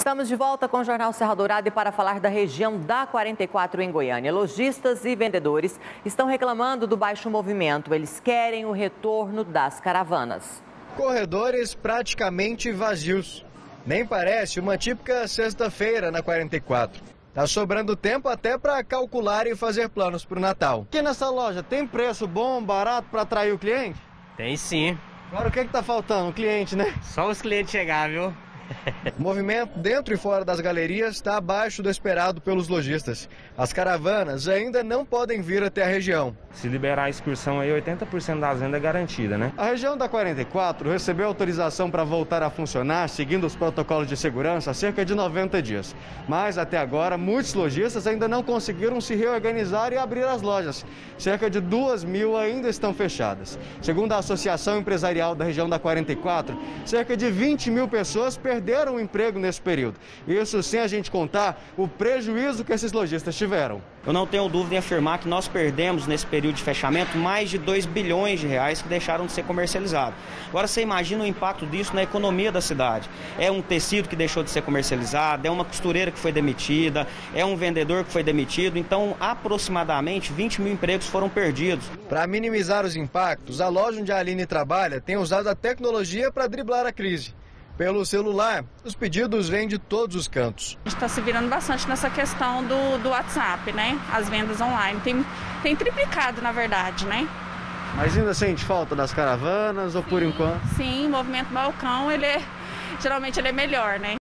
Estamos de volta com o Jornal Serra Dourada e para falar da região da 44 em Goiânia. Lojistas e vendedores estão reclamando do baixo movimento. Eles querem o retorno das caravanas. Corredores praticamente vazios. Nem parece uma típica sexta-feira na 44. Tá sobrando tempo até para calcular e fazer planos para o Natal. Aqui nessa loja tem preço bom, barato para atrair o cliente? Tem sim. Agora o que tá faltando? O cliente, né? Só os clientes chegar, viu? O movimento dentro e fora das galerias está abaixo do esperado pelos lojistas. As caravanas ainda não podem vir até a região. Se liberar a excursão aí, 80% das vendas é garantida, né? A região da 44 recebeu autorização para voltar a funcionar, seguindo os protocolos de segurança, há cerca de 90 dias. Mas, até agora, muitos lojistas ainda não conseguiram se reorganizar e abrir as lojas. Cerca de 2.000 ainda estão fechadas. Segundo a Associação Empresarial da região da 44, cerca de 20.000 pessoas perderam o emprego nesse período. Isso sem a gente contar o prejuízo que esses lojistas tiveram. Eu não tenho dúvida em afirmar que nós perdemos nesse período de fechamento mais de 2 bilhões de reais que deixaram de ser comercializados. Agora você imagina o impacto disso na economia da cidade. É um tecido que deixou de ser comercializado, é uma costureira que foi demitida, é um vendedor que foi demitido, então aproximadamente 20.000 empregos foram perdidos. Para minimizar os impactos, a loja onde a Aline trabalha tem usado a tecnologia para driblar a crise. Pelo celular, os pedidos vêm de todos os cantos. A gente está se virando bastante nessa questão do WhatsApp, né? As vendas online. Tem triplicado, na verdade, né? Mas ainda sente falta das caravanas ou por enquanto? Sim, o movimento balcão, geralmente ele é melhor, né?